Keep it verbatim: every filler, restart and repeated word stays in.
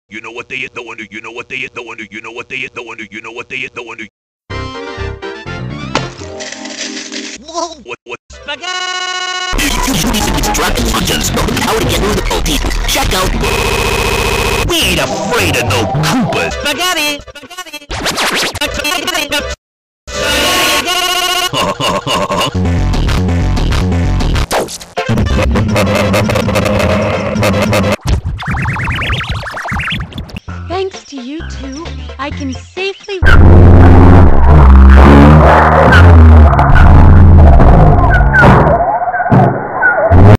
You know what they hit the wonder, you know what they hit the wonder, you know what they hit the wonder, you know what they hit the wonder. What, what? Spaghetti! It's dropping lunches, know how to get through the protein. Check out. We ain't afraid of no Koopas. Spaghetti! Spaghetti! Spaghetti! Thanks to you two, I can safely...